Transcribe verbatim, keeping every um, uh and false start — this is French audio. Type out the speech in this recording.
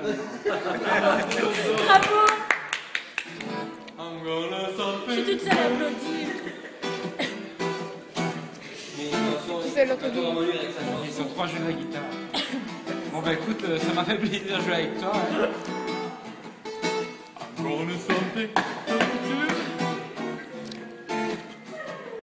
Bravo. Je suis toute seule à applaudir. Tu sais l'autre jour. Ils sont trois jeux de la guitare. Bon bah écoute, ça m'a fait plaisir de jouer avec toi. Hein.